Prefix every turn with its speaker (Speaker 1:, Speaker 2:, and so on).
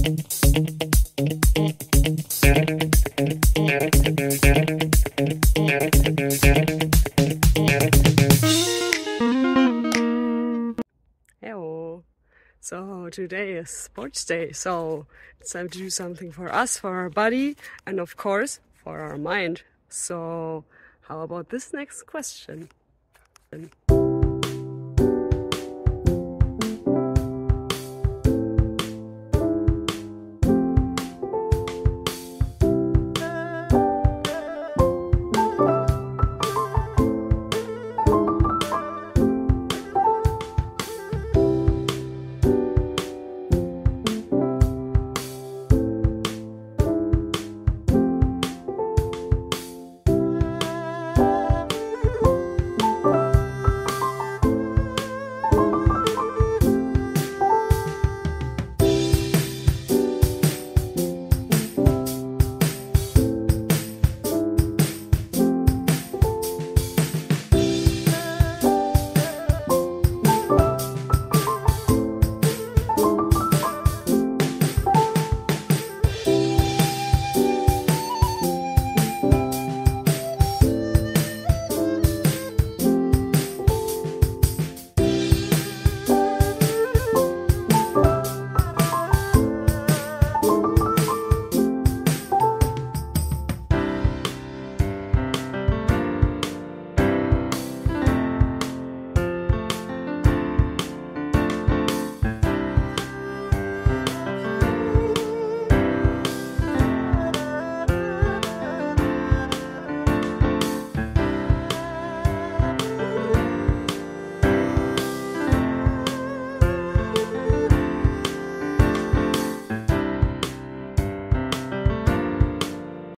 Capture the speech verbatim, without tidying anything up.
Speaker 1: Hello. So today is sports day, so it's time to do something for us, for our body, and of course for our mind. So how about this next question?